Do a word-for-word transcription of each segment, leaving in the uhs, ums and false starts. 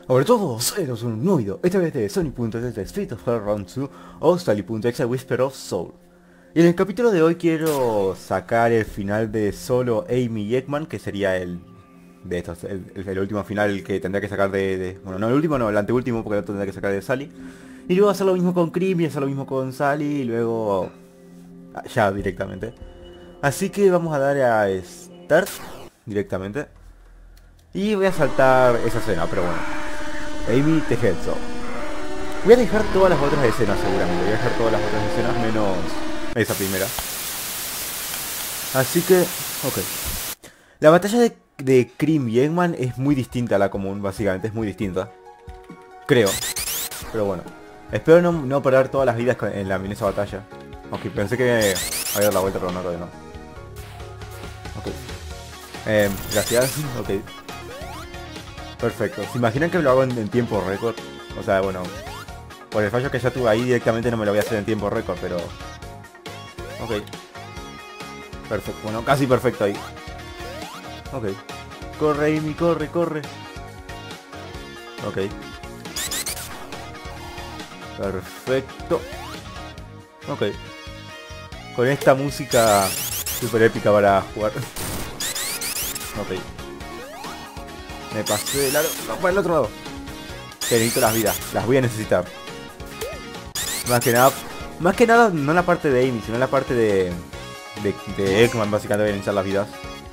Sobre todo, soy un nuevo video, esta vez de Sonic punto exe de Street of Rage Round dos o Sally punto exe Whisper of Soul. Y en el capítulo de hoy quiero sacar el final de solo Amy y Eggman, que sería el de estos, el, el- el último final que tendría que sacar de, de- bueno, no el último, no, el anteúltimo, porque el otro tendría que sacar de Sally. Y luego hacer lo mismo con Cream y hacer lo mismo con Sally y luego ah, ya directamente. Así que vamos a dar a Start directamente. Y voy a saltar esa escena, pero bueno. Amy te heads up. Voy a dejar todas las otras escenas seguramente. Voy a dejar todas las otras escenas menos esa primera. Así que, ok. La batalla de, de Cream y Eggman es muy distinta a la común, básicamente. Es muy distinta. Creo. Pero bueno. Espero no, no perder todas las vidas con- en, la, en esa batalla. Ok, pensé que había a dar la vuelta, pero no, todavía no. Ok. Eh, gracias. Ok. Perfecto. ¿Se imaginan que lo hago en, en tiempo récord? O sea, bueno, por el fallo que ya tuve ahí directamente no me lo voy a hacer en tiempo récord, pero... Ok. Perfecto. Bueno, casi perfecto ahí. Ok. Corre, Amy, corre, corre. Ok. Perfecto. Ok. Con esta música super épica para jugar. Ok. Me pasé de lado. No, para el otro lado. Que necesito las vidas. Las voy a necesitar. Más que nada. Más que nada, no la parte de Amy, sino la parte de... De, de Eggman, básicamente voy a necesitar las vidas.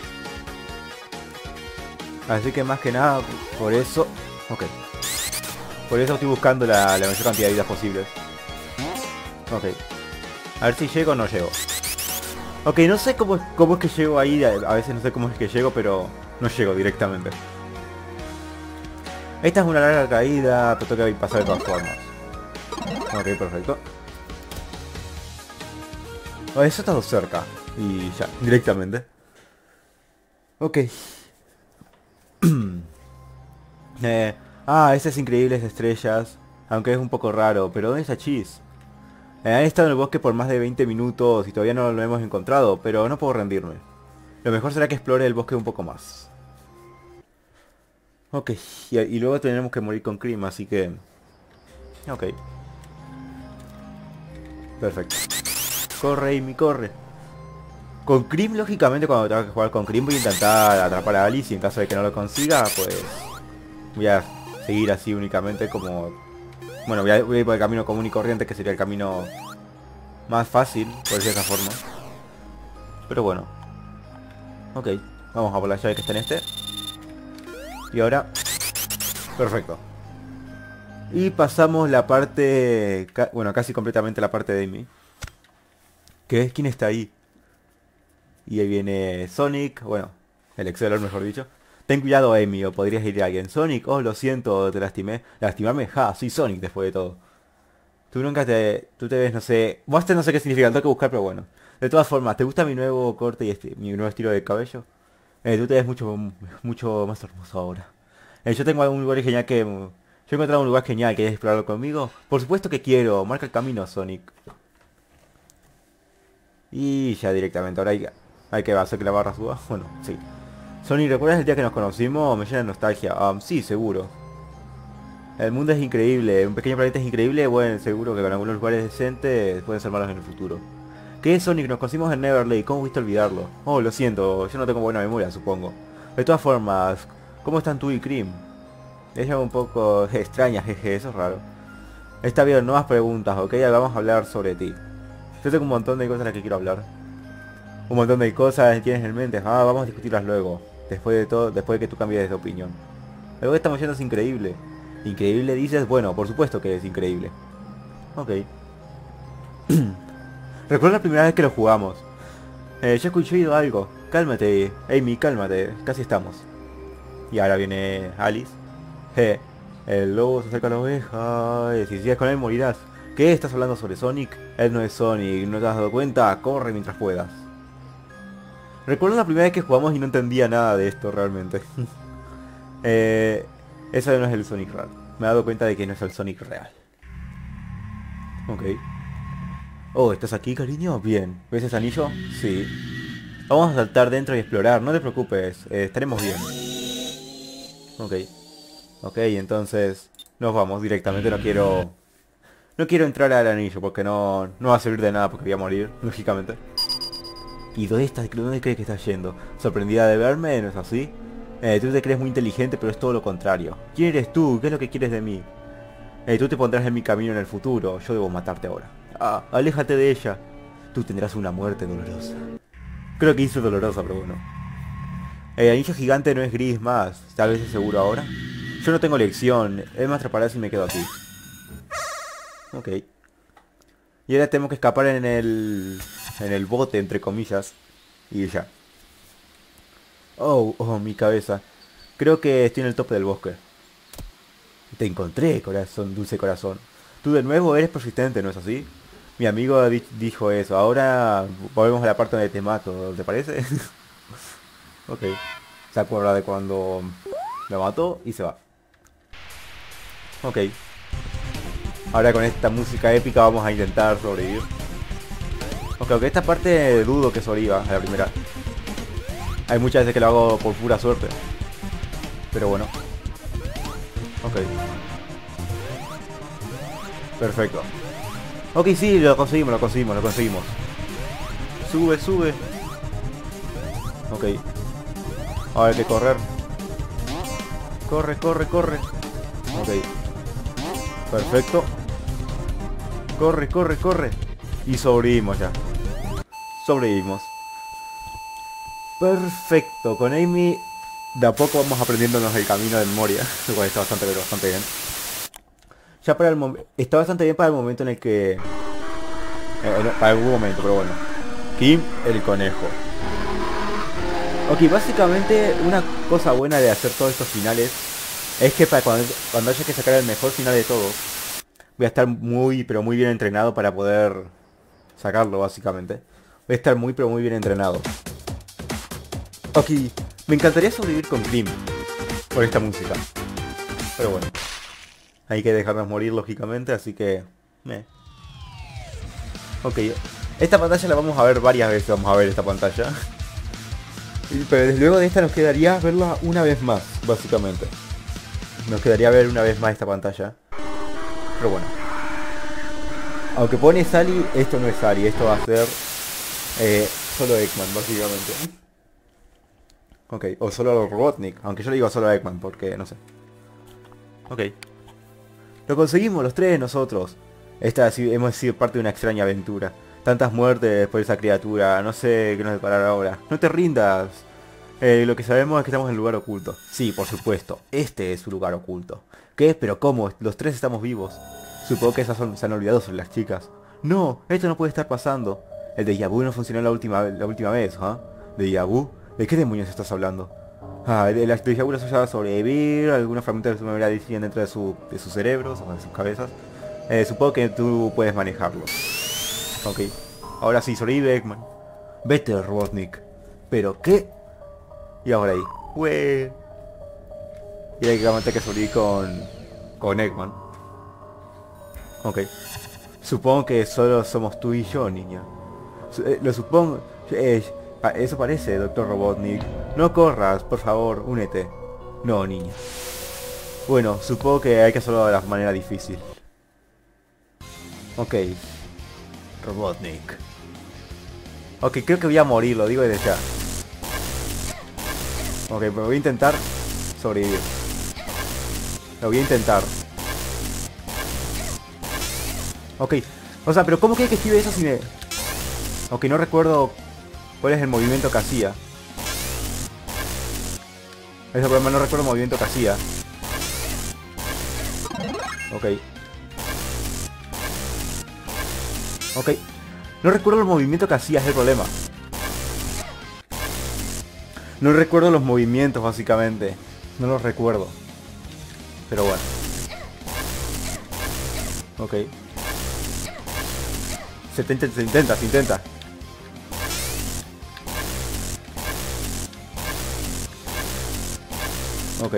Así que más que nada, por eso... Ok. Por eso estoy buscando la, la mayor cantidad de vidas posibles. Ok. A ver si llego o no llego. Ok, no sé cómo, cómo es que llego ahí. A a veces no sé cómo es que llego, pero no llego directamente. Esta es una larga caída, pero tengo que pasar de todas formas. Ok, perfecto. Oh, eso ha estado cerca. Y ya, directamente. Ok. Eh, ah, esas increíbles estrellas. Aunque es un poco raro, pero ¿dónde está Cheese? Eh, han estado en el bosque por más de veinte minutos y todavía no lo hemos encontrado, pero no puedo rendirme. Lo mejor será que explore el bosque un poco más. Ok, y, y luego tenemos que morir con Cream, así que... Ok, perfecto. Corre, Amy, corre. Con Cream, lógicamente, cuando tenga que jugar con Cream voy a intentar atrapar a Alice y en caso de que no lo consiga, pues... Voy a seguir así únicamente como... Bueno, voy a, voy a ir por el camino común y corriente, que sería el camino más fácil, por decir de esa forma. Pero bueno. Ok, vamos a por la llave que está en este. Y ahora... Perfecto. Y pasamos la parte... ca- Bueno, casi completamente la parte de Amy. Que es quien está ahí. Y ahí viene Sonic, bueno, el Excelor mejor dicho. Ten cuidado, Amy, o podrías ir a alguien. Sonic, oh, lo siento, te lastimé. Lastimarme, ja, soy Sonic después de todo. Tú nunca te... Tú te ves, no sé... Vos te no sé qué significa, lo tengo que buscar, pero bueno. De todas formas, ¿te gusta mi nuevo corte y este, mi nuevo estilo de cabello? Eh, tú te ves mucho, mucho más hermoso ahora. Eh, yo tengo un lugar genial que... Yo he encontrado un lugar genial, ¿quieres explorarlo conmigo? Por supuesto que quiero, marca el camino, Sonic. Y ya directamente, ahora hay, que- hay que hacer que la barra suba. Bueno, sí. Sonic, ¿recuerdas el día que nos conocimos? Me llena de nostalgia. Um, sí, seguro. El mundo es increíble, un pequeño planeta es increíble, bueno, seguro que con algunos lugares decentes pueden ser malos en el futuro. ¿Qué es, Sonic? Nos conocimos en Neverlake, ¿cómo viste olvidarlo? Oh, lo siento, yo no tengo buena memoria, supongo. De todas formas, ¿cómo están tú y Cream? Ella un poco extraña, jeje, eso es raro. Está bien, nuevas preguntas, ok, vamos a hablar sobre ti. Yo tengo un montón de cosas de las que quiero hablar. Un montón de cosas que tienes en mente, ah, vamos a discutirlas luego. Después de todo, después de que tú cambies de opinión. Lo que estamos yendo es increíble. ¿Increíble dices? Bueno, por supuesto que es increíble. Ok. Recuerdo la primera vez que lo jugamos. Eh, yo escuché oído algo. Cálmate, Amy, cálmate. Casi estamos. Y ahora viene Alice. Je, el lobo se acerca a la oveja. Y si sigues con él morirás. ¿Qué? ¿Estás hablando sobre Sonic? Él no es Sonic, ¿no te has dado cuenta? Corre mientras puedas. Recuerdo la primera vez que jugamos y no entendía nada de esto realmente. eh, Ese no es el Sonic real. Me he dado cuenta de que no es el Sonic real. Ok. Oh, ¿estás aquí, cariño? Bien. ¿Ves ese anillo? Sí. Vamos a saltar dentro y explorar, no te preocupes, eh, estaremos bien. Ok. Ok, entonces nos vamos directamente, no quiero... No quiero entrar al anillo porque no, no va a servir de nada porque voy a morir, lógicamente. ¿Y dónde estás? ¿Dónde crees que estás yendo? ¿Sorprendida de verme? ¿No es así? Eh, tú te crees muy inteligente, pero es todo lo contrario. ¿Quién eres tú? ¿Qué es lo que quieres de mí? Eh, tú te pondrás en mi camino en el futuro. Yo debo matarte ahora. Ah, aléjate de ella. Tú tendrás una muerte dolorosa. Creo que hizo dolorosa, pero bueno. El anillo gigante no es gris más. Tal vez es seguro ahora. Yo no tengo elección. Es más atrapará si me quedo aquí. Ok. Y ahora tenemos que escapar en el... En el bote, entre comillas. Y ya. Oh, oh, mi cabeza. Creo que estoy en el tope del bosque. Te encontré, corazón, dulce corazón. Tú de nuevo eres persistente, ¿no es así? Mi amigo di dijo eso. Ahora volvemos a la parte donde te mato, ¿te parece? Ok. Se acuerda de cuando lo mató y se va. Ok. Ahora con esta música épica vamos a intentar sobrevivir. Ok, aunque esta parte dudo que sobreviva a la primera. Hay muchas veces que lo hago por pura suerte. Pero bueno. Ok. Perfecto. Ok, sí, lo conseguimos, lo conseguimos, lo conseguimos. Sube, sube. Ok. Ahora hay que correr. Corre, corre, corre. Ok. Perfecto. Corre, corre, corre. Y sobrevivimos ya. Sobrevivimos. Perfecto. Con Amy de a poco vamos aprendiéndonos el camino de memoria. Lo cual está bastante, bastante bien. Ya para el momento... Está bastante bien para el momento en el que... Eh, para algún momento, pero bueno. Kim, el conejo. Ok, básicamente una cosa buena de hacer todos estos finales es que para cuando, cuando haya que sacar el mejor final de todos, voy a estar muy, pero muy bien entrenado para poder sacarlo, básicamente. Voy a estar muy, pero muy bien entrenado. Ok, me encantaría sobrevivir con Krim por esta música. Pero bueno, hay que dejarnos morir, lógicamente, así que... Meh. Ok, esta pantalla la vamos a ver varias veces, vamos a ver esta pantalla. Pero desde luego de esta nos quedaría verla una vez más, básicamente. Nos quedaría ver una vez más esta pantalla. Pero bueno. Aunque pone Sally, esto no es Sally, esto va a ser eh, solo Eggman, básicamente. Ok, o solo Robotnik, aunque yo le digo solo Eggman, porque no sé. Ok. Lo conseguimos los tres nosotros. Esta hemos sido parte de una extraña aventura. Tantas muertes por esa criatura, no sé qué nos deparará ahora. No te rindas. Eh, lo que sabemos es que estamos en un lugar oculto. Sí, por supuesto, este es su lugar oculto. ¿Qué? ¿Pero cómo? Los tres estamos vivos. Supongo que esas son, se han olvidado sobre las chicas. No, esto no puede estar pasando. El déjà vu no funcionó la última, la última vez, ¿ah? ¿eh? ¿Déjà vu? ¿De qué demonios estás hablando? Ah, el déjà vu les ayuda a sobrevivir, algunos fragmentos de su memoria deciden dentro de, su, de sus cerebros o de sus cabezas. Eh, supongo que tú puedes manejarlos. Ok. Ahora sí, sobrevive Eggman. Vete, Robotnik. ¿Pero qué? Y ahora ahí. ¡Wee! Y hay que que sobrevivir con... Con Eggman. Ok. Supongo que solo somos tú y yo, niña. Eh, lo supongo... Eh, eso parece, doctor Robotnik. No corras, por favor, únete. No, niña. Bueno, supongo que hay que hacerlo de la manera difícil. Ok. Robotnik. Ok, creo que voy a morir, lo digo desde ya. Ok, me voy a intentar sobrevivir. Lo voy a intentar. Ok. O sea, pero ¿cómo que que escribe eso si me... Ok, no recuerdo cuál es el movimiento que hacía. Ese problema, no recuerdo el movimiento que hacía. Ok. Ok. No recuerdo el movimiento que hacía, es el problema. No recuerdo los movimientos, básicamente. No los recuerdo. Pero bueno. Ok. Se intenta, se intenta, se intenta. Ok.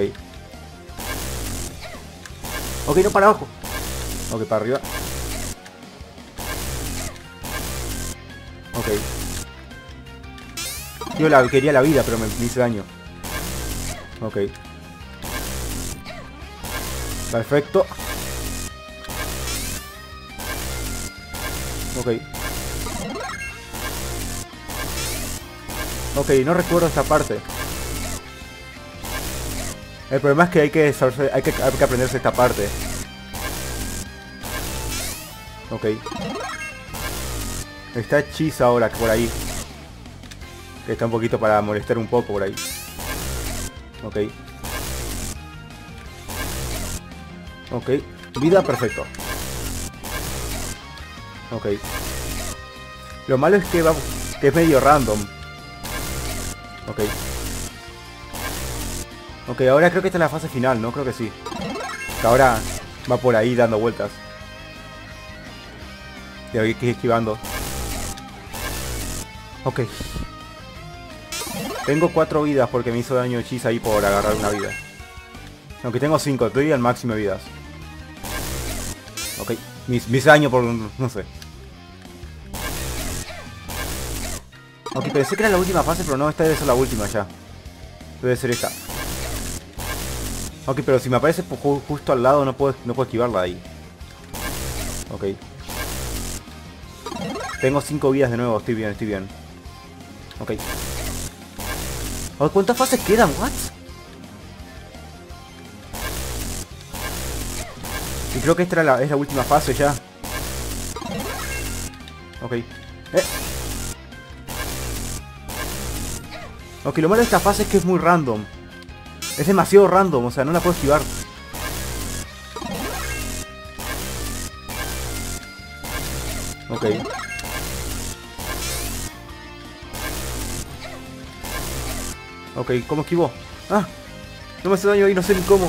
Ok, no, para abajo. Ok, para arriba. Ok. Yo la, quería la vida, pero me hice daño. Ok. Perfecto. Ok. Ok, no recuerdo esta parte. El problema es que hay que, saberse, hay que, hay que aprenderse esta parte. Ok. Está Cheese ahora por ahí. Que está un poquito para molestar un poco por ahí. Ok. Ok. Vida, perfecto. Ok. Lo malo es que va, que es medio random. Ok. Ok, ahora creo que esta es la fase final, ¿no? Creo que sí. Que ahora va por ahí dando vueltas. Y hay que ir esquivando. Ok. Tengo cuatro vidas porque me hizo daño Cheese ahí por agarrar una vida. Aunque tengo cinco, estoy al máximo de vidas. Ok. Mis, mis daños por... no sé. Ok, pensé que era la última fase, pero no, esta debe ser la última ya. Debe ser esta. Ok, pero si me aparece justo al lado no puedo, no puedo esquivarla ahí. Ok. Tengo cinco vidas de nuevo, estoy bien, estoy bien. Ok. Oh, ¿cuántas fases quedan? ¿What? Y creo que esta era la, es la última fase ya. Ok. Eh. Ok, lo malo de esta fase es que es muy random. Es demasiado random, o sea, no la puedo esquivar. Ok. Ok, ¿cómo esquivo? ¡Ah! No me hace daño ahí, no sé ni cómo.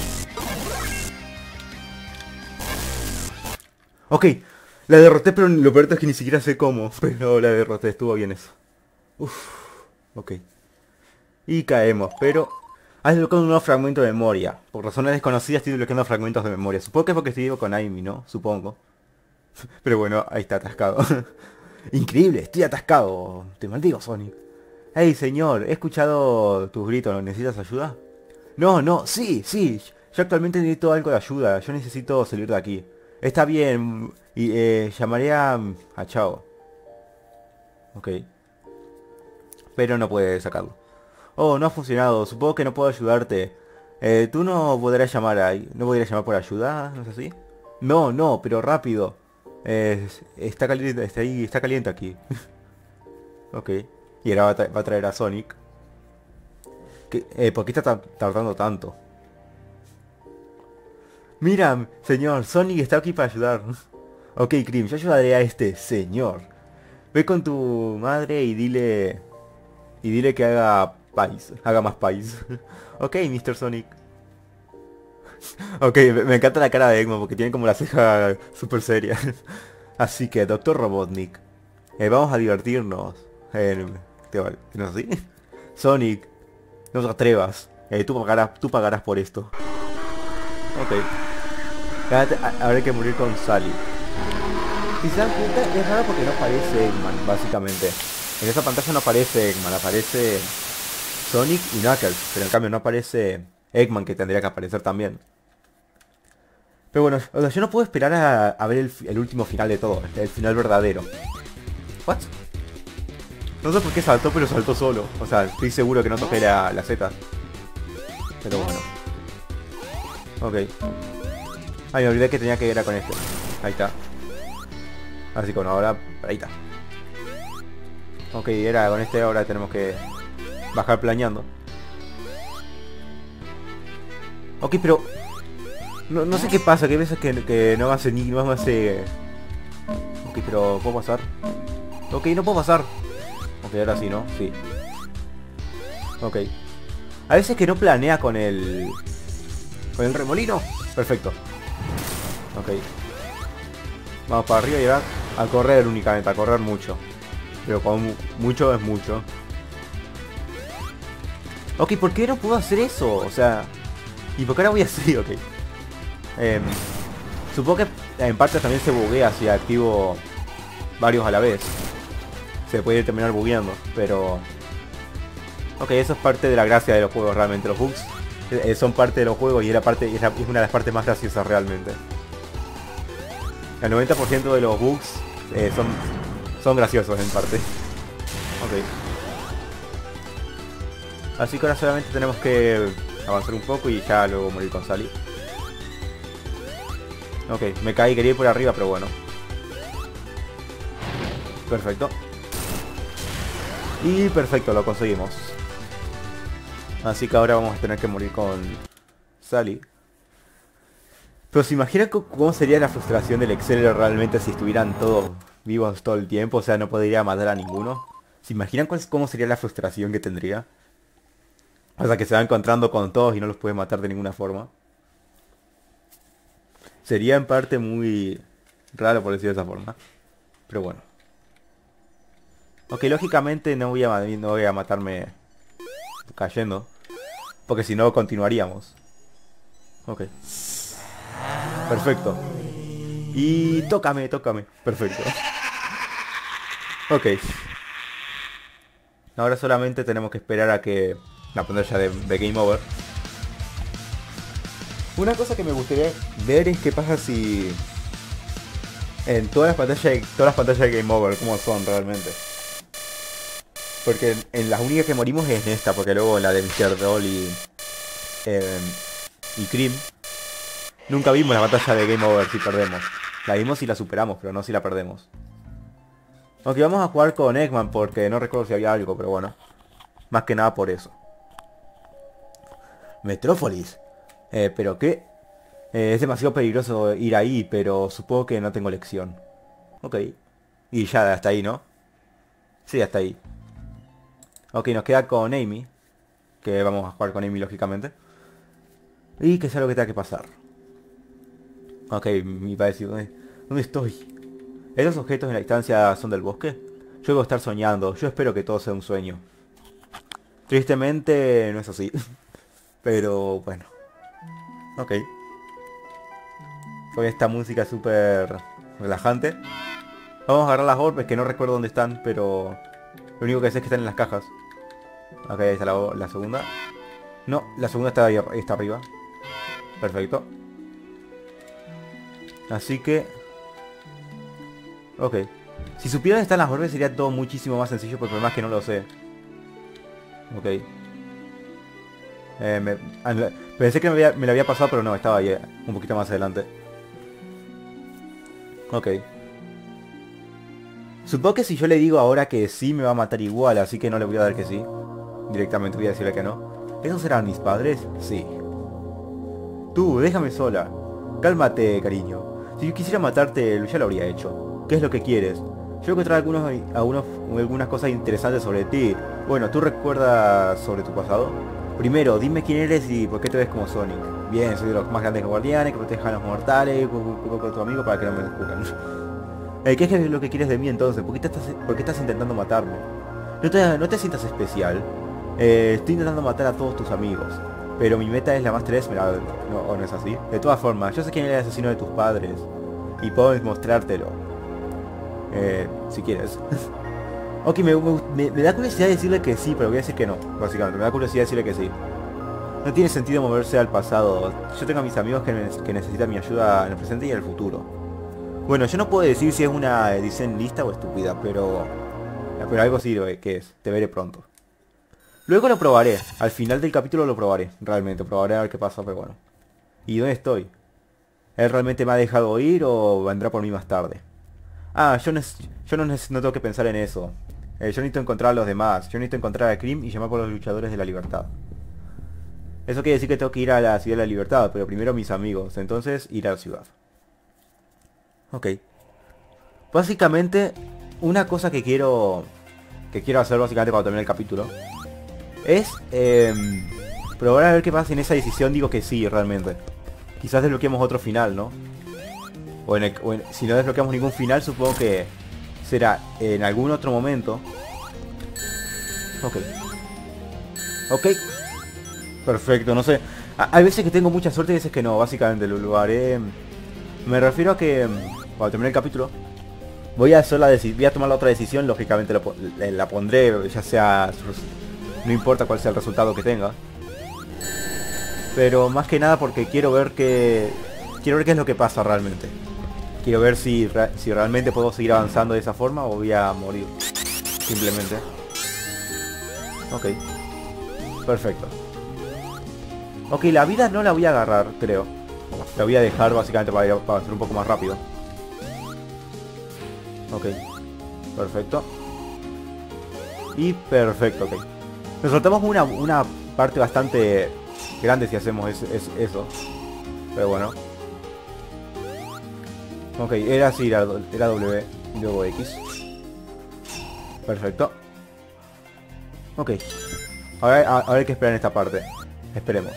Ok, la derroté, pero lo peor es que ni siquiera sé cómo. Pero la derroté, estuvo bien eso. Uff, ok. Y caemos, pero... has desbloqueado un nuevo fragmento de memoria. Por razones desconocidas estoy desbloqueando fragmentos de memoria. Supongo que es porque estoy vivo con Amy, ¿no? Supongo. Pero bueno, ahí está atascado. Increíble, estoy atascado. Te maldigo, Sonic. Hey, señor, he escuchado tus gritos. ¿Necesitas ayuda? No, no, sí, sí. Yo actualmente necesito algo de ayuda. Yo necesito salir de aquí. Está bien. Y eh, llamaré a... a Chao. Ok. Pero no puede sacarlo. Oh, no ha funcionado. Supongo que no puedo ayudarte. Eh, tú no podrás llamar ahí. ¿No podrías llamar por ayuda? ¿No es así? No, no, pero rápido. Eh, está caliente, está ahí, está caliente aquí. Ok. Y ahora va a, tra va a traer a Sonic. ¿Qué, eh, ¿Por qué está ta tardando tanto? Mira, señor, Sonic está aquí para ayudar. Ok, Cream, yo ayudaré a este señor. Ve con tu madre y dile... Y dile que haga país. Haga más país. Ok, mister Sonic. Ok, me, me encanta la cara de Eggman porque tiene como la ceja súper seria. Así que, doctor Robotnik. Eh, vamos a divertirnos. Eh, ¿No es así? Sonic, no te atrevas. Eh, tú, pagarás, tú pagarás por esto. Ok. Habrá que morir con Sally. Si se dan cuenta, es raro porque no aparece Eggman, básicamente. En esa pantalla no aparece Eggman, aparece Sonic y Knuckles. Pero en cambio no aparece Eggman, que tendría que aparecer también. Pero bueno, o sea, yo no puedo esperar a, a ver el, el último final de todo. El final verdadero. ¿What? No sé por qué saltó, pero saltó solo. O sea, estoy seguro que no toqué la, la Z. Pero bueno. Ok. Ay, me olvidé que tenía que ir a con este. Ahí está. Así que bueno, ahora... ahí está. Ok, era con este, ahora tenemos que bajar planeando. Ok, pero... No, no sé qué pasa, que hay veces que, que no me hace ni... no me hace... Ok, pero ¿puedo pasar? Ok, no puedo pasar. Ok, ahora sí, ¿no? Sí. Ok. A veces que no planea con el... con el remolino. Perfecto. Ok. Vamos para arriba y ahora a correr únicamente, a correr mucho. Pero con mucho es mucho. Ok, ¿por qué no puedo hacer eso? O sea... ¿Y por qué ahora voy a hacer? Ok. Eh, supongo que en parte también se buguea si activo varios a la vez. Se puede terminar bugueando, pero... Ok, eso es parte de la gracia de los juegos realmente. Los bugs eh, son parte de los juegos y es, la parte, es, la- es una de las partes más graciosas realmente. El noventa por ciento de los bugs eh, son, son graciosos en parte. Ok. Así que ahora solamente tenemos que avanzar un poco y ya luego morir con Sally. Ok, me caí, quería ir por arriba, pero bueno. Perfecto. Y perfecto, lo conseguimos. Así que ahora vamos a tener que morir con Sally. Pero se imagina co- cómo sería la frustración del Excel realmente si estuvieran todos vivos todo el tiempo. O sea, no podría matar a ninguno. ¿Se imaginan cuál- cómo sería la frustración que tendría? O sea, que se va encontrando con todos y no los puede matar de ninguna forma. Sería en parte muy raro por decirlo de esa forma. Pero bueno. Ok, lógicamente no voy a, ma- no voy a matarme cayendo. Porque si no continuaríamos. Ok. Perfecto. Y tócame, tócame. Perfecto. Ok. Ahora solamente tenemos que esperar a que la pantalla de, de Game Over. Una cosa que me gustaría ver es qué pasa si en todas las pantallas de, todas las pantallas de Game Over, cómo son realmente. Porque en, en las únicas que morimos es en esta, porque luego en la de mister Doll y eh, y Cream nunca vimos la pantalla de Game Over si perdemos. La vimos si la superamos, pero no si la perdemos. Aunque vamos a jugar con Eggman porque no recuerdo si había algo, pero bueno. Más que nada por eso. Metrópolis. Eh, ¿pero qué? Eh, es demasiado peligroso ir ahí, pero supongo que no tengo elección. Ok. Y ya hasta ahí, ¿no? Sí, hasta ahí. Ok, nos queda con Amy. Que vamos a jugar con Amy, lógicamente. Y que sea lo que tenga que pasar. Ok, me va a decir, ¿dónde, ¿dónde estoy? ¿Esos objetos en la distancia son del bosque? Yo debo estar soñando. Yo espero que todo sea un sueño. Tristemente no es así. Pero bueno. Ok. Con esta música súper relajante. Vamos a agarrar las orbes que no recuerdo dónde están, pero lo único que sé es que están en las cajas. Ok, ahí está la, o- la segunda. No, la segunda está, ahí, está arriba. Perfecto. Así que... Ok. Si supiera dónde están las orbes sería todo muchísimo más sencillo, pero el problema es que no lo sé. Ok. Eh, me- ah, la- pensé que me, había, me la había pasado, pero no, estaba ahí, eh, un poquito más adelante. Ok. Supongo que si yo le digo ahora que sí me va a matar igual, así que no le voy a dar que sí. Directamente voy a decirle que no. ¿Esos serán mis padres? Sí. Tú, déjame sola. Cálmate, cariño. Si yo quisiera matarte, ya lo habría hecho. ¿Qué es lo que quieres? Yo encontré algunos, algunos, algunas cosas interesantes sobre ti. Bueno, ¿tú recuerdas sobre tu pasado? Primero, dime quién eres y por qué te ves como Sonic. Bien, soy de los más grandes guardianes que protegen a los mortales, con tu amigo para que no me descubran. Eh, ¿Qué es lo que quieres de mí entonces? ¿Por qué, te estás, por qué estás intentando matarme? No te, no te sientas especial. Eh, estoy intentando matar a todos tus amigos. Pero mi meta es la Master Esmeralda. No, o no es así. De todas formas, yo sé quién era el asesino de tus padres. Y puedo demostrártelo. Eh, si quieres. Ok, me, me- me da curiosidad decirle que sí, pero voy a decir que no. Básicamente, me da curiosidad decirle que sí. No tiene sentido moverse al pasado. Yo tengo a mis amigos que, ne- que necesitan mi ayuda en el presente y en el futuro. Bueno, yo no puedo decir si es una edición lista o estúpida, pero... Pero algo sirve, que es. Te veré pronto. Luego lo probaré. Al final del capítulo lo probaré. Realmente, probaré a ver qué pasa, pero bueno. ¿Y dónde estoy? ¿Él realmente me ha dejado ir o vendrá por mí más tarde? Ah, yo, nes- yo no, neces- no tengo que pensar en eso. Eh, yo necesito encontrar a los demás. Yo necesito encontrar a Cream y llamar por los luchadores de la libertad. Eso quiere decir que tengo que ir a la ciudad de la libertad, pero primero mis amigos. Entonces, ir a la ciudad. Ok. Básicamente, una cosa que quiero... Que quiero hacer básicamente cuando termine el capítulo. Es... em, probar a ver qué pasa si en esa decisión digo que sí, realmente. Quizás desbloqueemos otro final, ¿no? O, en el- o en- si no desbloqueamos ningún final, supongo que será en algún otro momento. Ok. Ok. Perfecto, no sé. A- hay veces que tengo mucha suerte y veces que no, básicamente lo, lo haré. Me refiero a que mm, cuando termine el capítulo voy a hacer la deci- voy a tomar la otra decisión, lógicamente lo po- le- la pondré, ya sea no importa cuál sea el resultado que tenga. Pero más que nada porque quiero ver que... Quiero ver qué es lo que pasa realmente. Quiero ver si, si realmente puedo seguir avanzando de esa forma o voy a morir. Simplemente. Ok. Perfecto. Ok, la vida no la voy a agarrar, creo. La voy a dejar básicamente para, ir, para ser un poco más rápido. Ok. Perfecto. Y perfecto, ok. Nos saltamos una, una parte bastante grande si hacemos es, es, eso. Pero bueno. Ok, era así, era, era W y luego X. Perfecto. Ok. Ahora, ahora hay que esperar en esta parte. Esperemos.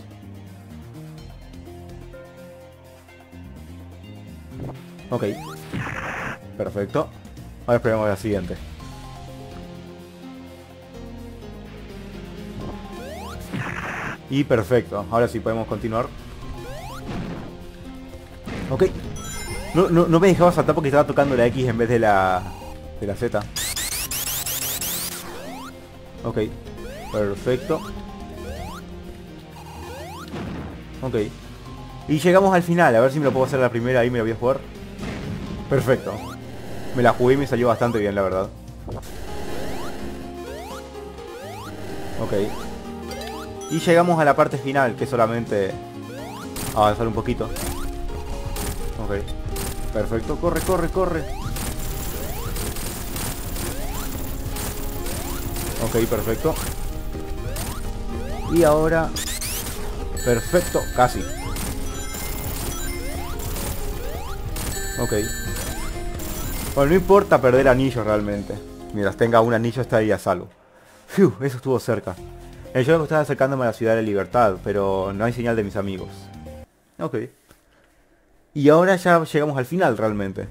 Ok. Perfecto. Ahora esperemos la siguiente. Y perfecto. Ahora sí podemos continuar. Ok. No, no, no me dejaba saltar porque estaba tocando la X en vez de la... de la Z. Ok. Perfecto. Ok. Y llegamos al final. A ver si me lo puedo hacer a la primera. Ahí me lo voy a jugar. Perfecto. Me la jugué y me salió bastante bien, la verdad. Ok. Y llegamos a la parte final, que es solamente avanzar un poquito. Ok. Perfecto. Corre, corre, corre. Ok, perfecto. Y ahora... Perfecto, casi. Ok. Bueno, no importa perder anillos realmente. Mientras tenga un anillo estaría a salvo. Fiu, eso estuvo cerca. Eh, yo estaba acercándome a la ciudad de Libertad, pero no hay señal de mis amigos. Ok. Y ahora ya llegamos al final realmente.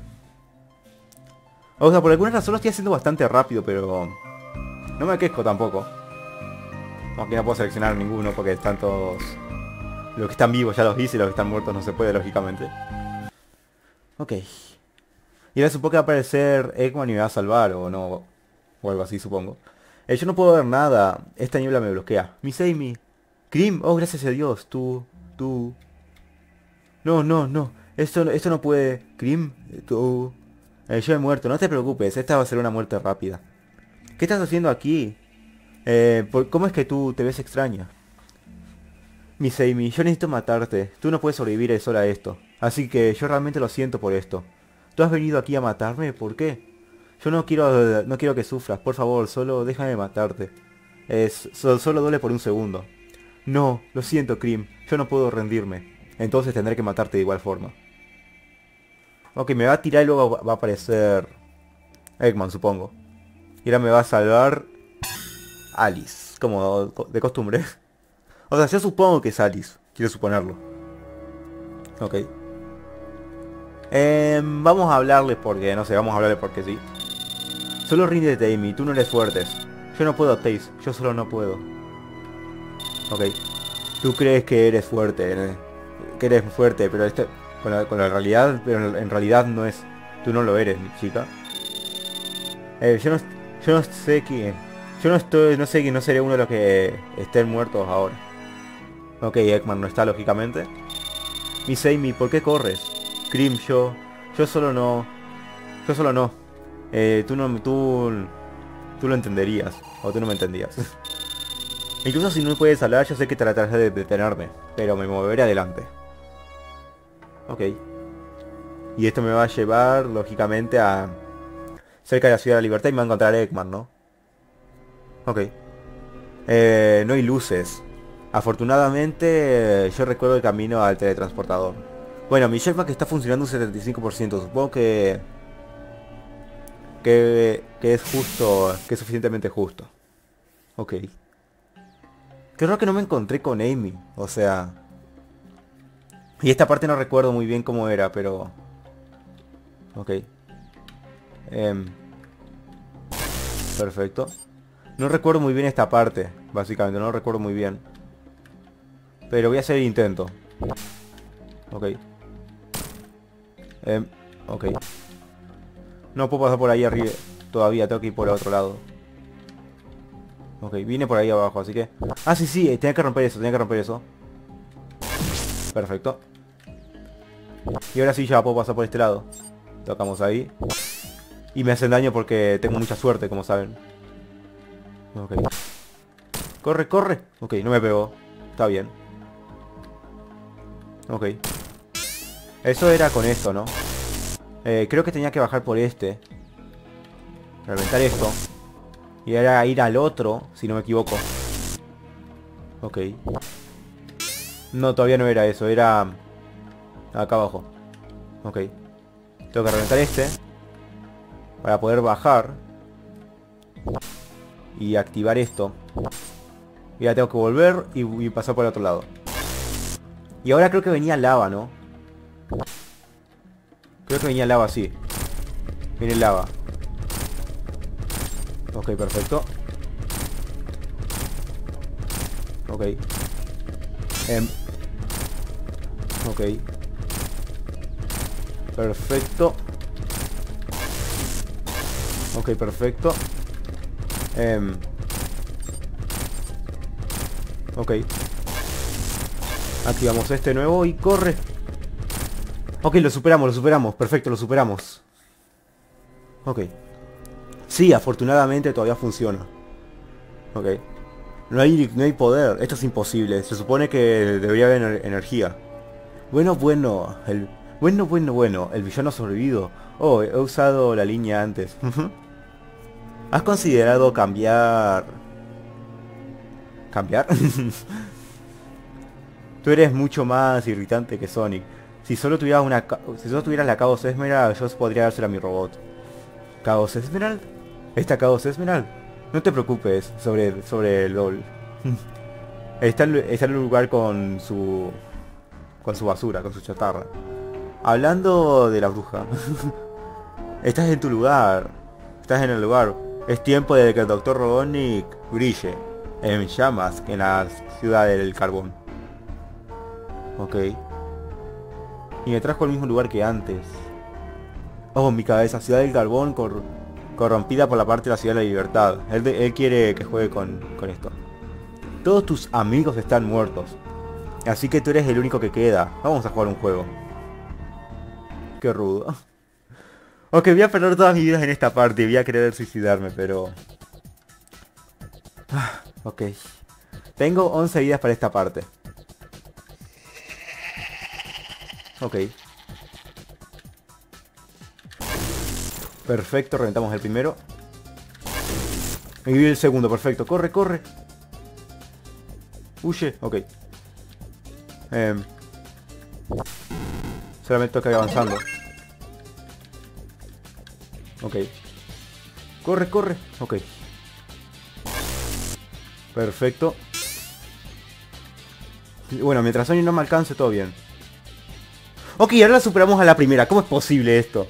O sea, por alguna razón lo estoy haciendo bastante rápido, pero... no me quejo tampoco. Aunque no puedo seleccionar ninguno porque están todos... los que están vivos ya los hice y los que están muertos no se puede, lógicamente. Ok. Y ahora supongo que va a aparecer Eggman y me va a salvar, o no... o algo así, supongo. Eh, yo no puedo ver nada. Esta niebla me bloquea. Miss Amy. Cream. Oh, gracias a Dios. Tú... Tú... No, no, no. Esto, esto no puede... Cream. Tú... Eh, yo he muerto. No te preocupes. Esta va a ser una muerte rápida. ¿Qué estás haciendo aquí? Eh, por- ¿Cómo es que tú te ves extraña? Miss Amy, yo necesito matarte. Tú no puedes sobrevivir sola a esto. Así que yo realmente lo siento por esto. ¿Tú has venido aquí a matarme? ¿Por qué? Yo no quiero, no quiero que sufras. Por favor, solo déjame matarte. Es, so- solo duele por un segundo. No, lo siento, Cream. Yo no puedo rendirme. Entonces tendré que matarte de igual forma. Ok, me va a tirar y luego va va a aparecer Eggman, supongo. Y ahora me va a salvar Alice, como de costumbre. O sea, yo supongo que es Alice. Quiero suponerlo. Ok. Eh, vamos a hablarle porque, no sé, vamos a hablarle porque sí. Solo ríndete, Amy, tú no eres fuerte. Yo no puedo, Tails, yo solo no puedo. Ok. Tú crees que eres fuerte, ¿eh? Que eres fuerte, pero esto, con la, con la realidad, pero en realidad no es. Tú no lo eres, mi chica. Eh, yo no, yo no sé quién. Yo no estoy, no sé quién, no seré uno de los que estén muertos ahora. Ok, Eggman no está, lógicamente. Miss Amy, ¿por qué corres? Cream, yo... Yo solo no... Yo solo no. Eh, tú no... Tú... Tú lo entenderías. O tú no me entendías. Incluso si no me puedes hablar, yo sé que tratarás de detenerme. Pero me moveré adelante. Ok. Y esto me va a llevar, lógicamente, a... cerca de la Ciudad de la Libertad y me va a encontrar Eggman, ¿no? Ok. Eh, no hay luces. Afortunadamente, yo recuerdo el camino al teletransportador. Bueno, mi jetpack está funcionando un setenta y cinco por ciento. Supongo que... Que, que es justo, que es suficientemente justo. Ok. Creo que no me encontré con Amy, o sea... Y esta parte no recuerdo muy bien cómo era, pero... Ok. Em, perfecto. No recuerdo muy bien esta parte, básicamente, no lo recuerdo muy bien. Pero voy a hacer el intento. Ok. Em, ok. No puedo pasar por ahí arriba todavía, tengo que ir por el otro lado. Ok, vine por ahí abajo, así que... Ah, sí, sí, tenía que romper eso, tenía que romper eso. Perfecto. Y ahora sí ya puedo pasar por este lado. Tocamos ahí. Y me hacen daño porque tengo mucha suerte, como saben. Ok. Corre, corre. Ok, no me pegó. Está bien. Ok. Eso era con esto, ¿no? Eh, creo que tenía que bajar por este. Reventar esto. Y ahora ir al otro, si no me equivoco. Ok. No, todavía no era eso. Era... acá abajo. Ok. Tengo que reventar este. Para poder bajar. Y activar esto. Y ahora tengo que volver y, y pasar por el otro lado. Y ahora creo que venía lava, ¿no? Creo que venía lava, sí. Viene lava. Ok, perfecto. Ok. Em. Ok. Perfecto. Ok, perfecto. Em. Ok. Activamos este nuevo y corre. Ok, lo superamos, lo superamos. Perfecto, lo superamos. Ok. Sí, afortunadamente todavía funciona. Ok. No hay, no hay poder. Esto es imposible. Se supone que debería haber ener- energía. Bueno, bueno. El, bueno, bueno, bueno. El villano ha sobrevivido. Oh, he usado la línea antes. ¿Has considerado cambiar... ¿Cambiar? Tú eres mucho más irritante que Sonic. Si solo tuvieras una... ca- Si solo tuvieras la Chaos Emerald, yo podría dársela a mi robot. ¿Chaos Emerald? ¿Esta Chaos Emerald? No te preocupes sobre, sobre el LOL. Está en, está en un lugar con su... Con su basura, con su chatarra. Hablando de la bruja. Estás en tu lugar. Estás en el lugar. Es tiempo de que el doctor Robotnik brille. En llamas en la ciudad del carbón. Ok. Y me trajo al mismo lugar que antes. Oh, mi cabeza, ciudad del carbón cor corrompida por la parte de la ciudad de la libertad. Él, de él quiere que juegue con, con esto. Todos tus amigos están muertos. Así que tú eres el único que queda. Vamos a jugar un juego. Qué rudo. Ok, voy a perder todas mis vidas en esta parte. Voy a querer suicidarme, pero... Ah, ok. Tengo once vidas para esta parte. Ok. Perfecto, reventamos el primero. Y el segundo, perfecto. Corre, corre. Huye, ok. Eh, solamente toca ir avanzando. Ok. Corre, corre. Ok. Perfecto. Bueno, mientras Sonic no me alcance, todo bien. Ok, ahora la superamos a la primera. ¿Cómo es posible esto?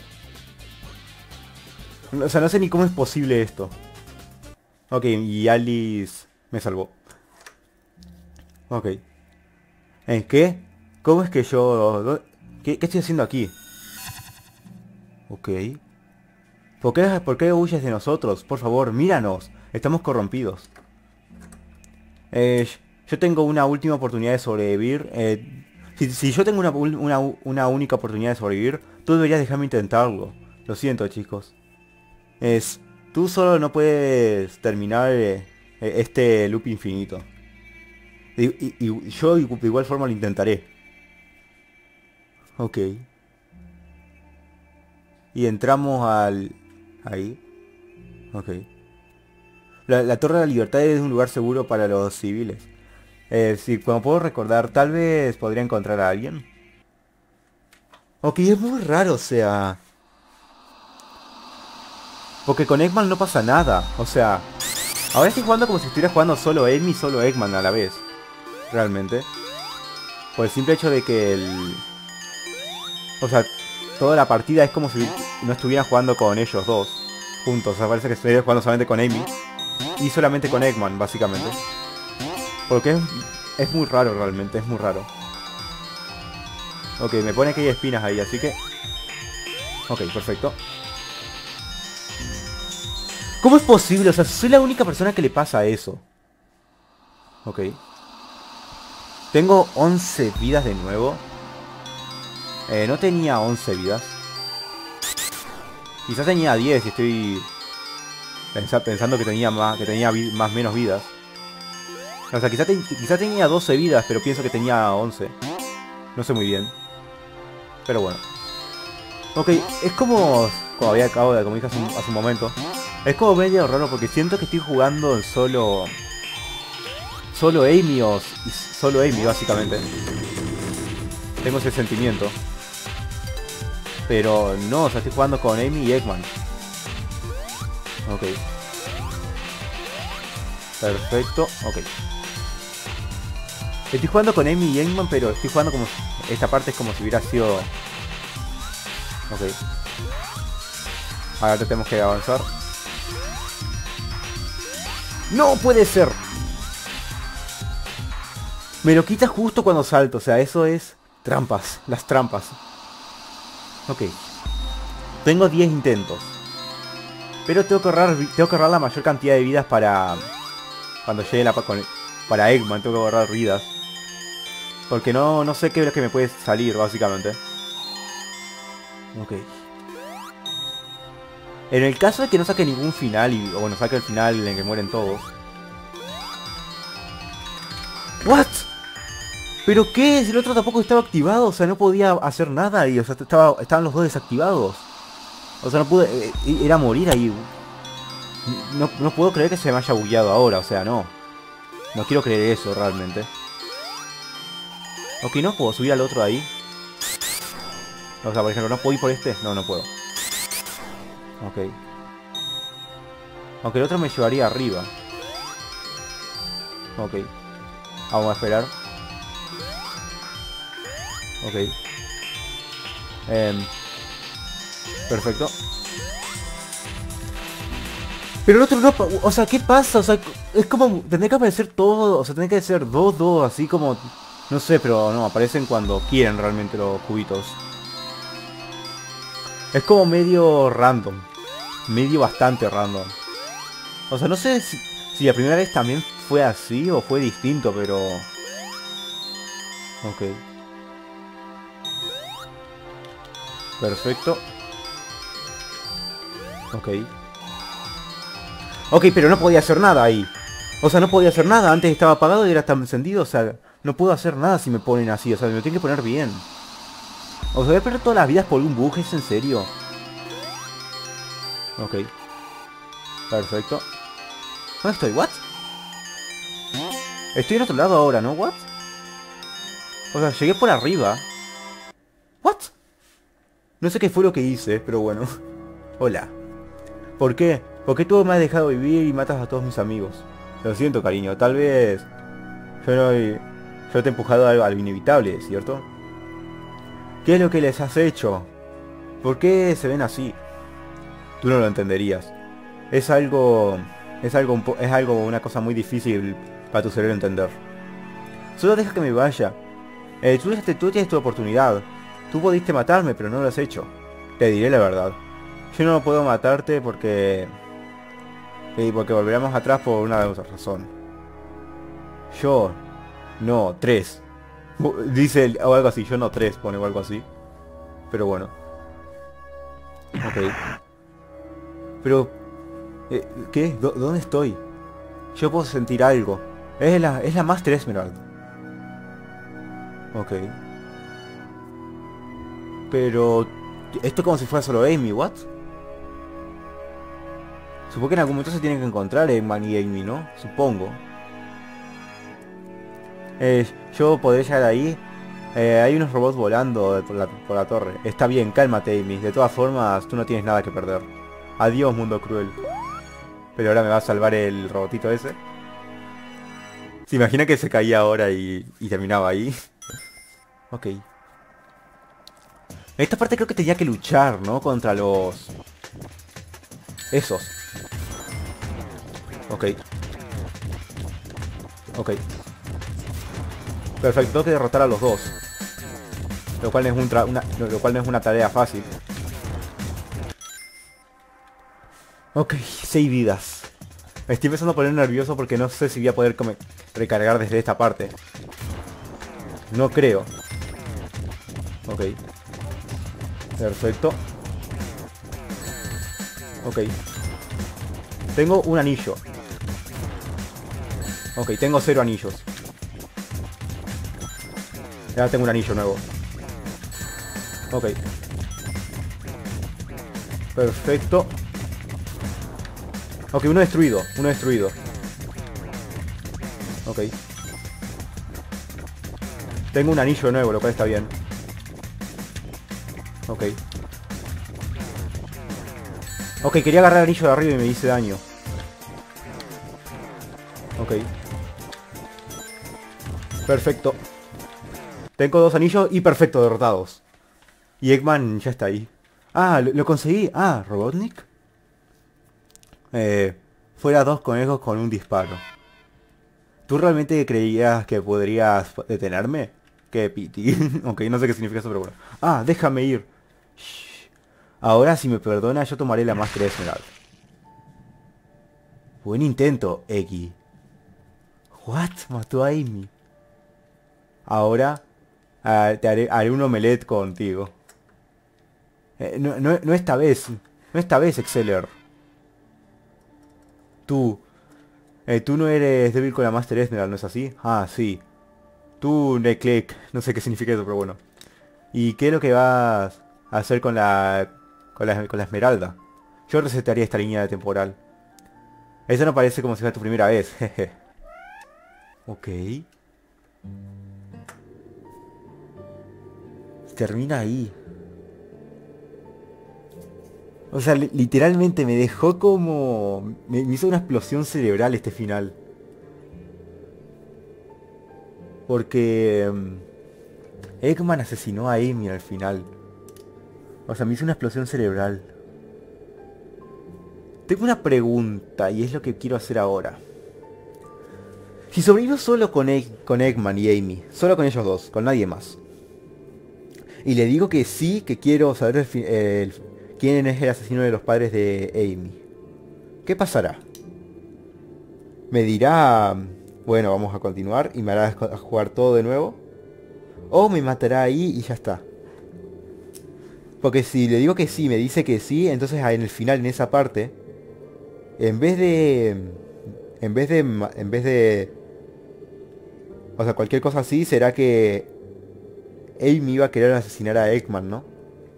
O sea, no sé ni cómo es posible esto. Ok, y Alice me salvó. Ok. ¿En qué? ¿Cómo es que yo... ¿Qué, qué estoy haciendo aquí? Ok. ¿Por qué, ¿Por qué huyes de nosotros? Por favor, míranos. Estamos corrompidos. Eh, yo tengo una última oportunidad de sobrevivir. Eh, si, si yo tengo una, una, una única oportunidad de sobrevivir, tú deberías dejarme intentarlo. Lo siento, chicos. Es... Tú solo no puedes terminar eh, este loop infinito. Y, y- y yo de igual forma lo intentaré. Ok. Y entramos al... Ahí. Ok. La, la Torre de la Libertad es un lugar seguro para los civiles. Eh, sí, como puedo recordar, tal vez podría encontrar a alguien. Ok, es muy raro, o sea... Porque con Eggman no pasa nada. O sea... Ahora estoy jugando como si estuviera jugando solo Amy y solo Eggman a la vez. Realmente. Por el simple hecho de que el... O sea, toda la partida es como si no estuvieran jugando con ellos dos juntos. O sea, parece que estuviera jugando solamente con Amy y solamente con Eggman, básicamente. Porque es, es muy raro realmente, es muy raro. Ok, me pone que hay espinas ahí, así que... Ok, perfecto. ¿Cómo es posible? O sea, soy la única persona que le pasa eso. Ok. Tengo once vidas de nuevo. Eh, no tenía once vidas. Quizás tenía diez y estoy pensa pensando que tenía más, que tenía más menos vidas. O sea, quizás te quizá tenía doce vidas, pero pienso que tenía once. No sé muy bien. Pero bueno. Ok, es como... Como había acabado de como dije hace un, hace un momento. Es como medio raro porque siento que estoy jugando en solo... Solo Amy o... Solo Amy, básicamente. Tengo ese sentimiento. Pero no, o sea, estoy jugando con Amy y Eggman. Ok. Perfecto, ok. Estoy jugando con Amy y Eggman, pero estoy jugando como... Esta parte es como si hubiera sido... Ok. Ahora tenemos que avanzar. ¡No puede ser! Me lo quita justo cuando salto, o sea, eso es... Trampas, las trampas. Ok. Tengo diez intentos. Pero tengo que ahorrar, tengo que ahorrar la mayor cantidad de vidas para... Cuando llegue la... Con, para Eggman, tengo que ahorrar vidas. Porque no, no sé qué es lo que me puede salir, básicamente. Ok. En el caso de que no saque ningún final, y, o bueno, saque el final en el que mueren todos. ¿What? ¿Pero qué? Si el otro tampoco estaba activado, o sea, no podía hacer nada y, o sea, estaba, estaban los dos desactivados. O sea, no pude... Eh, era morir ahí. No, no puedo creer que se me haya bugueado ahora, o sea, no. No quiero creer eso, realmente. Ok, no puedo subir al otro ahí. O sea, por ejemplo, ¿no puedo ir por este? No, no puedo. Ok. Aunque el otro me llevaría arriba. Ok. Vamos a esperar. Ok. Eh, perfecto. Pero el otro no... O sea, ¿qué pasa? O sea, es como... Tendría que aparecer todo... O sea, tendría que ser dos, dos, así como... No sé, pero no, aparecen cuando quieren realmente los cubitos. Es como medio random. Medio bastante random. O sea, no sé si, si la primera vez también fue así o fue distinto, pero... Ok. Perfecto. Ok. Ok, pero no podía hacer nada ahí. O sea, no podía hacer nada. Antes estaba apagado y ahora está encendido. O sea, no puedo hacer nada si me ponen así. O sea, me tienen que poner bien. O sea, voy a perder todas las vidas por un bug. ¿Es en serio? Ok. Perfecto. ¿Dónde estoy? ¿What? Estoy en otro lado ahora, ¿no? ¿What? O sea, llegué por arriba. ¿What? No sé qué fue lo que hice, pero bueno. Hola. ¿Por qué? ¿Por qué tú me has dejado vivir y matas a todos mis amigos? Lo siento, cariño. Tal vez... Yo no... Yo te he empujado a algo, a lo inevitable, ¿cierto? ¿Qué es lo que les has hecho? ¿Por qué se ven así? Tú no lo entenderías. Es algo... Es algo, un po es algo, una cosa muy difícil para tu cerebro entender. Solo deja que me vaya. Eh, tú, tú tienes tu oportunidad. Tú pudiste matarme, pero no lo has hecho. Te diré la verdad. Yo no puedo matarte porque... Eh, porque volveremos atrás por una razón. Yo... No, tres. Dice o algo así, yo no tres, pone o algo así. Pero bueno. Ok. Pero... Eh, ¿Qué? ¿Dó ¿Dónde estoy? Yo puedo sentir algo. Es la, es la Master Emerald. Ok. Pero... Esto como si fuera solo Amy, ¿what? Supongo que en algún momento se tienen que encontrar Eggman y Amy, ¿no? Supongo. Eh, yo podré llegar ahí. Eh, hay unos robots volando por la, por la torre. Está bien, cálmate, Amy. De todas formas, tú no tienes nada que perder. Adiós, mundo cruel. Pero ahora me va a salvar el robotito ese. ¿Se imagina que se caía ahora y, y terminaba ahí? Ok. En esta parte creo que tenía que luchar, ¿no? Contra los... Esos. Ok. Ok. Perfecto, tengo que derrotar a los dos. Lo cual no es, un tra una, lo cual no es una tarea fácil. Ok, seis vidas. Me estoy empezando a poner nervioso porque no sé si voy a poder recargar desde esta parte. No creo. Ok. Perfecto. Ok. Tengo un anillo. Ok, tengo cero anillos. Ya tengo un anillo nuevo. Ok. Perfecto. Ok, uno destruido. Uno destruido. Ok. Tengo un anillo nuevo, lo cual está bien. Ok. Ok, quería agarrar el anillo de arriba y me hice daño. Ok. Perfecto. Tengo dos anillos y perfecto, derrotados. Y Eggman ya está ahí. Ah, lo, lo conseguí. Ah, Robotnik. Eh, fuera dos conejos con un disparo. ¿Tú realmente creías que podrías detenerme? Qué piti. Ok, no sé qué significa eso, pero bueno. Ah, déjame ir. Shh. Ahora, si me perdona, yo tomaré la Master Esmeralda. Buen intento, X. What? Mató a Amy. Ahora, ah, te haré, haré un omelette contigo. Eh, no, no, no esta vez. No esta vez, Exceller. Tú. Eh, tú no eres débil con la Master Esmeralda, ¿no es así? Ah, sí. Tú, Neclec. No sé qué significa eso, pero bueno. ¿Y qué es lo que vas a hacer con la... con la, con la Esmeralda? Yo resetaría esta línea de temporal. Eso no parece como si fuera tu primera vez, jeje. Ok. Termina ahí. O sea, li- literalmente me dejó como... Me, me hizo una explosión cerebral este final. Porque... mm, Eggman asesinó a Amy al final. O sea, me hizo una explosión cerebral. Tengo una pregunta y es lo que quiero hacer ahora. Si sobrevivo solo con, Egg- con Eggman y Amy, solo con ellos dos, con nadie más. Y le digo que sí, que quiero saber el fi- el- quién es el asesino de los padres de Amy. ¿Qué pasará? Me dirá, bueno, vamos a continuar y me hará esco- a jugar todo de nuevo. O me matará ahí y ya está. Porque si le digo que sí, me dice que sí, entonces en el final, en esa parte, en vez de... En vez de... ma- En vez de... O sea, cualquier cosa así, será que Amy iba a querer asesinar a Eggman, ¿no?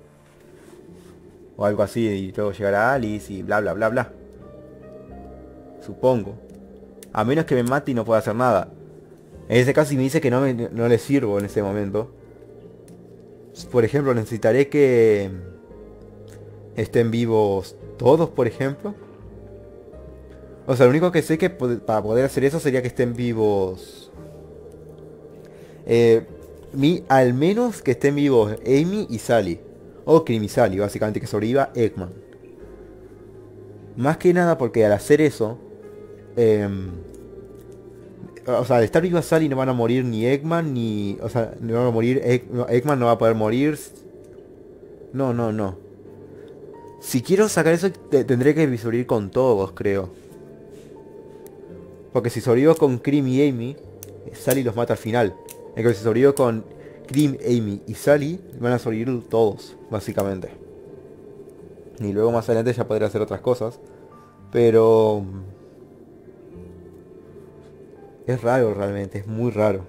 O algo así, y luego llegará Alice y bla bla bla bla. Supongo. A menos que me mate y no pueda hacer nada. En ese caso, si me dice que no, me, no le sirvo en ese momento. Por ejemplo, necesitaré que estén vivos todos, por ejemplo. O sea, lo único que sé que pod- para poder hacer eso sería que estén vivos... Eh, mi, al menos que estén vivos Amy y Sally. O Cream y Sally, básicamente que sobreviva Eggman. Más que nada porque al hacer eso... em, o sea, al estar viva Sally no van a morir ni Eggman ni... O sea, no van a morir... Egg- no, Eggman no va a poder morir. No, no, no. Si quiero sacar eso, te- tendré que sobrevivir con todos, creo. Porque si sobrevivo con Cream y Amy, Sally los mata al final. En cambio, si sobrevivo con Cream, Amy y Sally, van a sobrevivir todos, básicamente. Y luego más adelante ya podré hacer otras cosas. Pero... Es raro realmente, es muy raro.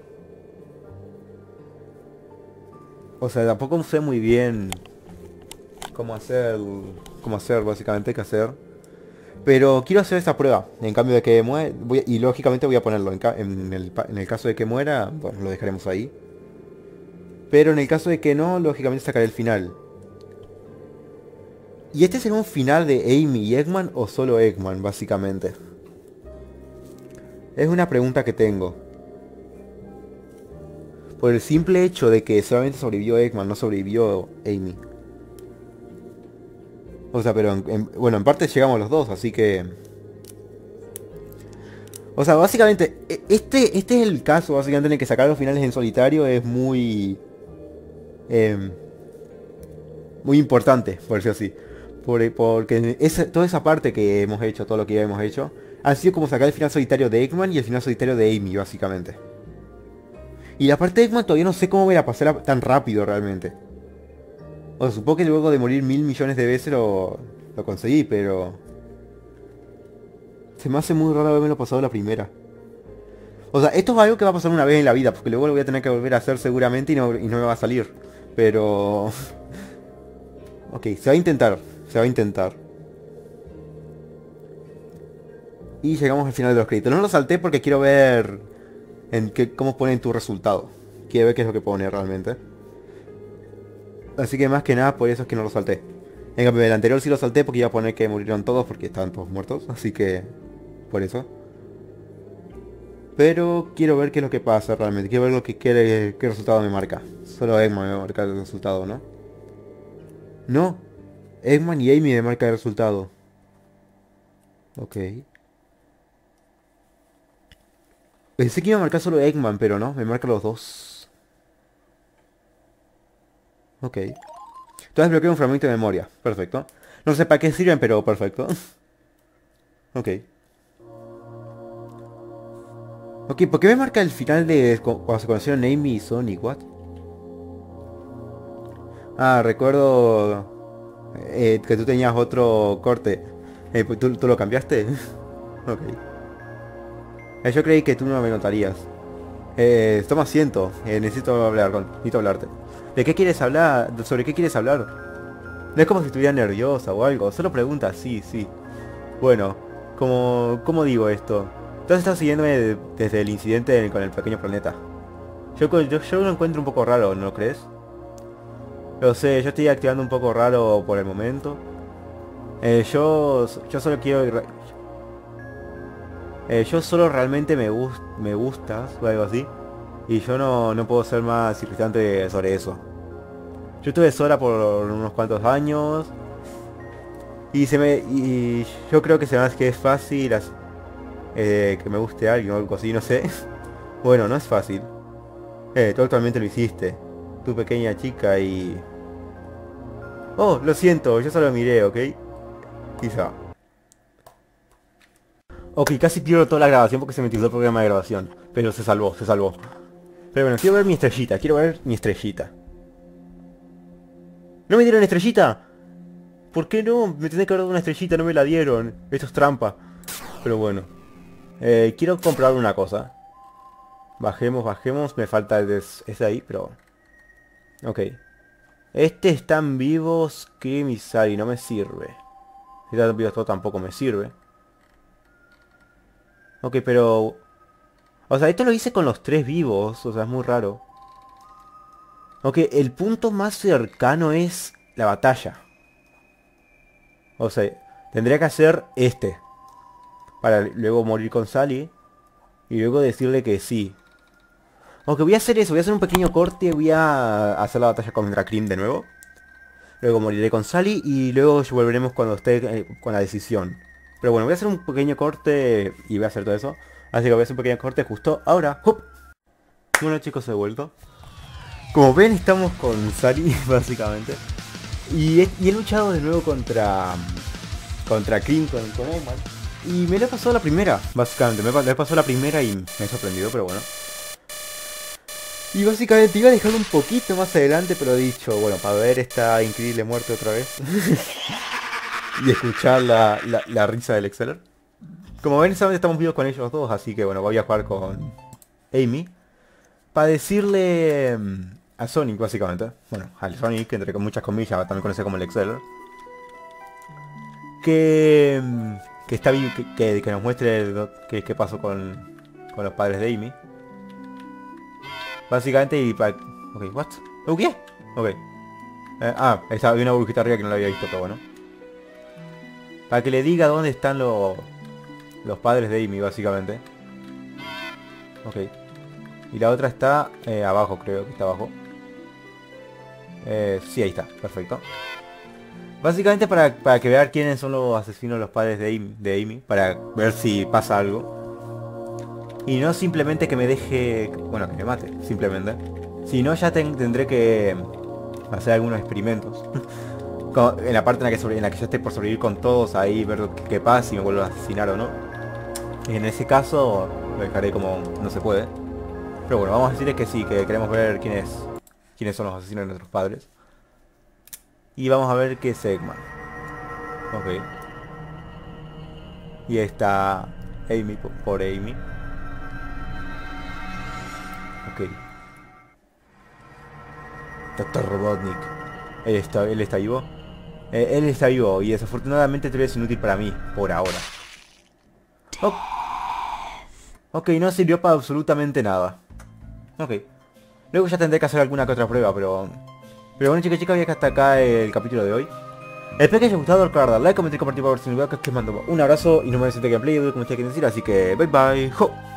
O sea, tampoco sé muy bien cómo hacer... Cómo hacer, básicamente, qué hacer. Pero quiero hacer esta prueba. En cambio de que muera... Y lógicamente voy a ponerlo. En, ca- en el, pa- en el caso de que muera, bueno, lo dejaremos ahí. Pero en el caso de que no, lógicamente sacaré el final. ¿Y este será un final de Amy y Eggman o solo Eggman, básicamente? Es una pregunta que tengo. Por el simple hecho de que solamente sobrevivió Eggman, no sobrevivió Amy. O sea, pero en- en- bueno, en parte llegamos los dos, así que... O sea, básicamente, e- este, este es el caso, básicamente, en el que sacar los finales en solitario es muy... em, muy importante, por decirlo así. Por- porque esa- toda esa parte que hemos hecho, todo lo que ya hemos hecho, ha sido como sacar el final solitario de Eggman y el final solitario de Amy, básicamente. Y la parte de Eggman todavía no sé cómo voy a pasar tan rápido realmente. O sea, supongo que luego de morir mil millones de veces lo, lo conseguí, pero... Se me hace muy raro haberme pasado la primera. O sea, esto es algo que va a pasar una vez en la vida, porque luego lo voy a tener que volver a hacer seguramente y no, y no me va a salir. Pero... Ok, se va a intentar, se va a intentar. Y llegamos al final de los créditos. No lo salté porque quiero ver en qué, cómo ponen tu resultado. Quiero ver qué es lo que pone realmente. Así que más que nada por eso es que no lo salté. En cambio, el anterior sí lo salté porque iba a poner que murieron todos porque estaban todos muertos. Así que... Por eso. Pero quiero ver qué es lo que pasa realmente. Quiero ver lo que quiere, qué resultado me marca. Solo Eggman me marca el resultado, ¿no? No. Eggman y Amy me marca el resultado. Ok. Pensé que iba a marcar solo Eggman, pero no. Me marca los dos. Ok. Entonces bloqueo un fragmento de memoria. Perfecto. No sé para qué sirven, pero perfecto. Ok. Ok, ¿por qué me marca el final de cu- cuando se conocieron Amy y Sonic? What? Ah, recuerdo eh, que tú tenías otro corte. Eh, pues, ¿tú, tú lo cambiaste? Ok. Eh, yo creí que tú no me notarías. Eh, toma asiento. Eh, necesito hablar con... Necesito hablarte. ¿De qué quieres hablar? ¿Sobre qué quieres hablar? No es como si estuviera nerviosa o algo. Solo pregunta, sí, sí. Bueno, como... ¿Cómo digo esto? Tú has estado siguiéndome de- desde el incidente con el pequeño planeta. Yo, co- yo, yo lo encuentro un poco raro, ¿no crees? Lo sé, yo estoy activando un poco raro por el momento. Eh, yo, yo solo quiero... Eh, yo solo realmente me, gus- me gustas o algo así. Y yo no, no puedo ser más irritante sobre eso. Yo estuve sola por unos cuantos años. Y se me... Y yo creo que se me hace que es fácil as- eh, que me guste alguien o algo así, no sé. Bueno, no es fácil. Eh, tú actualmente lo hiciste. Tu pequeña chica y... Oh, lo siento, yo solo miré, ¿ok? Quizá. Ok, casi pierdo toda la grabación porque se me tiró el programa de grabación. Pero se salvó, se salvó. Pero bueno, quiero ver mi estrellita, quiero ver mi estrellita. ¿No me dieron estrellita? ¿Por qué no? Me tenés que haber dado una estrellita, no me la dieron. Esto es trampa. Pero bueno. Eh, quiero comprar una cosa. Bajemos, bajemos. Me falta el de ese ahí, pero... Ok. Este están vivos que Misari, no me sirve. Si están vivos todo tampoco me sirve. Ok, pero... O sea, esto lo hice con los tres vivos. O sea, es muy raro. Ok, el punto más cercano es la batalla. O sea, tendría que hacer este. Para luego morir con Sally. Y luego decirle que sí. Aunque voy a hacer eso, voy a hacer un pequeño corte. Voy a hacer la batalla contra Cream de nuevo. Luego moriré con Sally. Y luego volveremos cuando esté eh, con la decisión. Pero bueno, voy a hacer un pequeño corte. Y voy a hacer todo eso. Así que voy a hacer un pequeño corte justo ahora. ¡Jup! Bueno chicos, he vuelto. Como ven, estamos con Sally, básicamente. Y he, y he luchado de nuevo contra... Contra Cream, con, con Eggman. Y me lo he pasado la primera, básicamente. Me he pasado la primera y me he sorprendido, pero bueno. Y básicamente iba a dejarlo un poquito más adelante, pero he dicho, bueno, para ver esta increíble muerte otra vez. Y escuchar la, la, la risa del Exceller. Como ven, solamente estamos vivos con ellos dos, así que bueno, voy a jugar con Amy. Para decirle mm, a Sonic, básicamente. Bueno, al Sonic, entre con muchas comillas, también conoce como el Exceller. Que... mm, que está bien, que, que, que nos muestre qué, qué pasó con, con los padres de Amy. Básicamente y para... Ok, what? ¿Oh, qué? Ok. Eh, ah, estaba, había una burbujita arriba que no la había visto, pero bueno. Para que le diga dónde están los... Los padres de Amy, básicamente. Ok. Y la otra está eh, abajo, creo que está abajo. Eh, sí, ahí está, perfecto. Básicamente para, para que vean quiénes son los asesinos, los padres de Amy, de Amy, para ver si pasa algo. Y no simplemente que me deje... Bueno, que me mate, simplemente. Si no, ya ten- tendré que hacer algunos experimentos. Como en la parte en la, que sobre, en la que yo esté por sobrevivir con todos, ahí ver qué, qué pasa, si me vuelvo a asesinar o no. Y en ese caso, lo dejaré como no se puede. Pero bueno, vamos a decirles que sí, que queremos ver quién es, quiénes son los asesinos de nuestros padres. Y vamos a ver qué es Eggman. Ok. Y está Amy, por Amy. Ok. Doctor Robotnik. Él está, él está vivo. Eh, él está vivo y desafortunadamente todavía es inútil para mí, por ahora. Oh. Ok, no sirvió para absolutamente nada. Ok. Luego ya tendré que hacer alguna que otra prueba, pero... Pero bueno chicos y chicas, ya que hasta acá el capítulo de hoy. Espero que os haya gustado, recuerda dar like, comentar y compartir para ver si no veo que os mando un abrazo y no me decís de gameplay, como ustedes quieren decir, así que bye bye. ¡Jo!